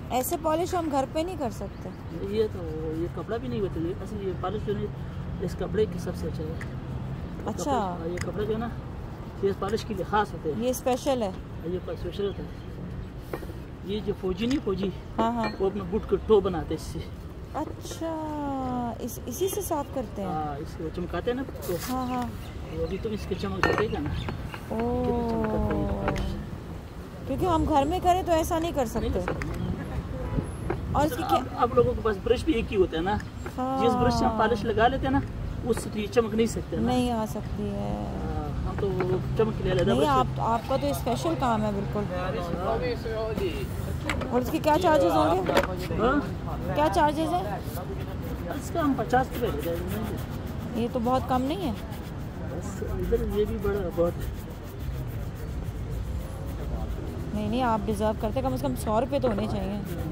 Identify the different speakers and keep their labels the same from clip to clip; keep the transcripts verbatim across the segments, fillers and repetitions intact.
Speaker 1: ऐसे पॉलिश हम घर पे नहीं कर सकते।
Speaker 2: ये तो ये कपड़ा भी नहीं होता, ये असली ये पॉलिश जो नहीं इस कपड़े की सबसे अच्छा है।
Speaker 1: अच्छा,
Speaker 2: ये कपड़ा जो है ना ये पॉलिश के लिए खास होते हैं,
Speaker 1: ये स्पेशल है।
Speaker 2: ये स्पेशल होता है। ये जो फौजी नहीं फौजी,
Speaker 1: हाँ हाँ,
Speaker 2: वो अपने बूट को टो बनाते हैं इससे।
Speaker 1: अच्छा, इस इसी से साफ करते हैं।
Speaker 2: हाँ, इसको चमकाते हैं ना तो।
Speaker 1: हाँ हाँ,
Speaker 2: वो भी तुम इसके चमक जाएगा ना।
Speaker 1: ओह, क्योंकि हम घर में करें तो ऐसा नहीं कर सकते। और इसकी क्या,
Speaker 2: आप लोगों के पास ब्रश भी एक ही होता है ना।
Speaker 1: हाँ,
Speaker 2: जिस ब्रश से हम पॉलिश लगा लेते हैं ना उससे तो ये चमक नहीं सकते ना।
Speaker 1: नहीं आ सकती है।
Speaker 2: हम तो चमक ले लेते हैं।
Speaker 1: नहीं, आप आपका तो स्पेशल काम है बिल्कुल। और इसके क्या चार्जेस होंगे?
Speaker 2: हाँ?
Speaker 1: क्या चार्जेस हैं?
Speaker 2: इसका हम पचास रुपये ले जाएंगे।
Speaker 1: ये तो बहुत कम नहीं है।
Speaker 2: बस इधर ये भी बड़ा बहुत।
Speaker 1: नहीं नहीं, आप डिज़र्व करते, कम से कम सौ रुपये तो होने चाहिए।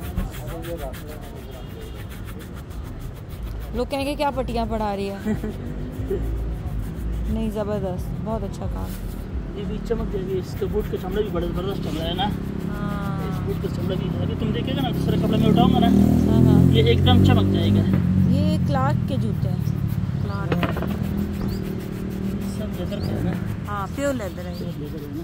Speaker 1: लोग कहेंगे क्या पट्टियाँ पढ़ा रही है। नहीं, ज़बरदस्त, बहुत अच्छा काम।
Speaker 2: ये भी चमक जाएगी। इसके बूट का चमड़ा भी बड़ा ज़बरदस्त चमड़ा है ना।
Speaker 1: हाँ,
Speaker 2: इस बूट का चमड़ा भी अभी तुम देखेगा ना, दूसरा कपड़ा मैं उठाऊंगा ना,
Speaker 1: हाँ हाँ,
Speaker 2: ये एकदम चमक जाएगा।
Speaker 1: ये क्लार्क के जूते हैं। क्लार्क
Speaker 2: सब लेदर का है ना।
Speaker 1: हाँ, प्योर लेदर है ये।
Speaker 2: लेदर है ना।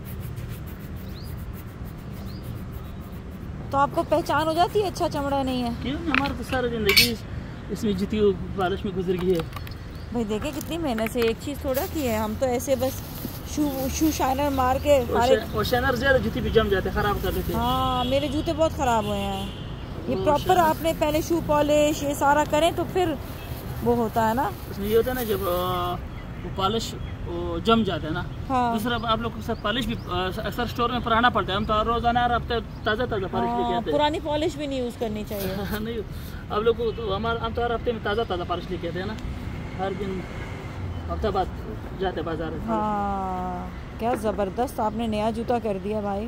Speaker 1: तो आपको पहचान हो जाती है अच्छा चमड़ा नहीं है?
Speaker 2: क्यों, हमारा तो सारा जिंदगी इसमें जीती हुई बारिश में गुजर गई है।
Speaker 1: भाई देखे कितनी मेहनत से एक चीज़ थोड़ा की है। हम तो ऐसे बस शू शू शाइनर मार के सारे।
Speaker 2: और शाइनर ज्यादा जूती भी जम जाते, खराब कर देते।
Speaker 1: हाँ, मेरे जूते बहुत ख़राब हुए हैं। ये प्रॉपर आपने पहले शू पॉलिश ये सारा करें तो फिर वो होता है ना।
Speaker 2: उसमें ये होता है ना जब वो पॉलिश जम जाते हैं ना।
Speaker 1: हाँ,
Speaker 2: दूसरा आप लोग के साथ पॉलिश भी अक्सर स्टोर में पुराना पड़ता है। हम तो रोजाना यार हफ्ते ताज़ा ताज़ा पॉलिश लेके आते हैं।
Speaker 1: पुरानी पॉलिश भी नहीं यूज़ करनी चाहिए।
Speaker 2: नहीं, आप लोग को तो हमारा हम तो हर हफ्ते में ताज़ा ताज़ा पॉलिश लेके आते हैं ना। हर दिन हफ्ता बाद जाते बाजार।
Speaker 1: हाँ, क्या ज़बरदस्त आपने नया जूता कर दिया भाई।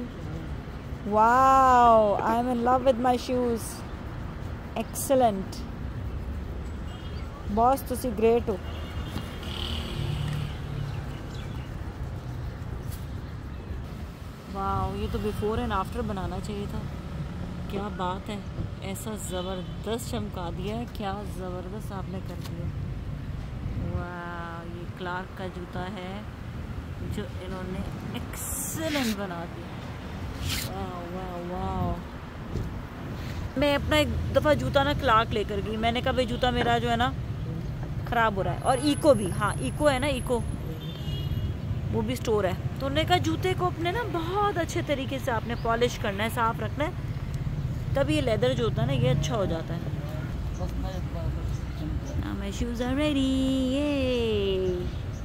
Speaker 1: Wow, I am in love with my shoes. Excellent boss, तुसी ग्रेट हो। वाओ, ये तो बिफोर एंड आफ्टर बनाना चाहिए था। क्या बात है, ऐसा ज़बरदस्त चमका दिया है। क्या ज़बरदस्त आपने कर दिया। वाह, ये क्लार्क का जूता है जो इन्होंने एक्सेलेंट बना दिया। वाह वाह वाह। मैं अपना एक दफ़ा जूता ना क्लार्क लेकर गई। मैंने कहा भाई जूता मेरा जो है ना ख़राब हो रहा है। और इको भी, हाँ इको है ना, इको वो भी स्टोर है। तो उन्होंने कहा जूते को अपने ना बहुत अच्छे तरीके से आपने पॉलिश करना है, साफ रखना है, तब ये लेदर जो होता है ना ये अच्छा हो जाता है। My shoes are ready. ये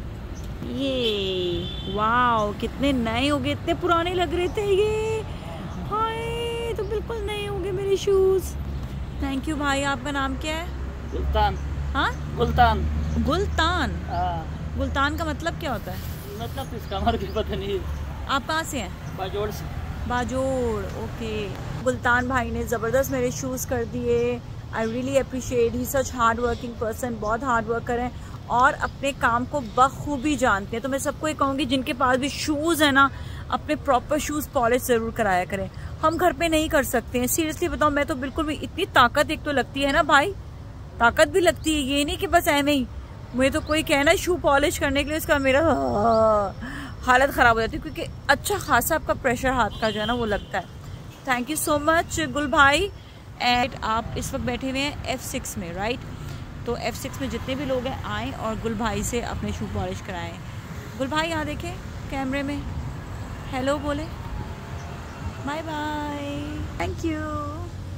Speaker 1: ये वाओ, कितने नए हो गए, इतने पुराने लग रहे थे ये। हाय, तो बिल्कुल नए हो गए मेरे शूज़। थैंक यू भाई। आपका नाम क्या है?
Speaker 2: गुलतान।
Speaker 1: हाँ,
Speaker 2: गुलतान।
Speaker 1: गुलतान।
Speaker 2: हाँ,
Speaker 1: गुलतान का मतलब क्या होता है?
Speaker 2: मतलब इसका हमारे को पता नहीं।
Speaker 1: आप कहाँ से हैं?
Speaker 2: बाजोड़ से।
Speaker 1: बाजोड़, ओके। गुलतान भाई ने ज़बरदस्त मेरे शूज़ कर दिए। I really appreciate, he such hard working person. बहुत हार्ड वर्क करें और अपने काम को बखूबी जानते हैं। तो मैं सबको ये कहूँगी जिनके पास भी शूज़ है ना, अपने प्रॉपर शूज़ पॉलिश ज़रूर कराया करें। हम घर पे नहीं कर सकते हैं, सीरियसली बताओ। मैं तो बिल्कुल भी, इतनी ताकत एक तो लगती है ना भाई, ताकत भी लगती है। ये नहीं कि बस ऐਵੇਂ ही मुझे तो कोई कहना शू पॉलिश करने के लिए, उसका मेरा हालत ख़राब हो जाती है, क्योंकि अच्छा खासा आपका प्रेशर हाथ का जो है ना वो लगता है। थैंक यू सो मच गुल भाई। एंड आप इस वक्त बैठे हुए हैं एफ सिक्स में, राइट? तो एफ सिक्स में जितने भी लोग हैं आएँ और गुल भाई से अपने शू पॉलिश कराएं। गुल भाई यहाँ देखें कैमरे में, हेलो बोले, बाय बाय, थैंक यू।